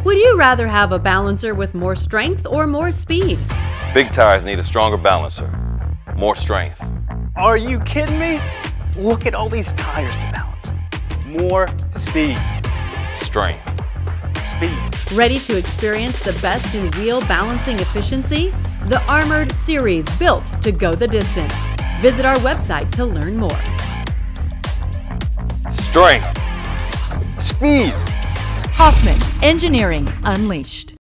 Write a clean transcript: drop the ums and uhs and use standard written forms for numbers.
Would you rather have a balancer with more strength or more speed? Big tires need a stronger balancer. More strength. Are you kidding me? Look at all these tires to balance. More speed. Strength. Speed. Ready to experience the best in wheel balancing efficiency? The Armored Series, built to go the distance. Visit our website to learn more. Strength. Speed. Hoffman Engineering Unleashed.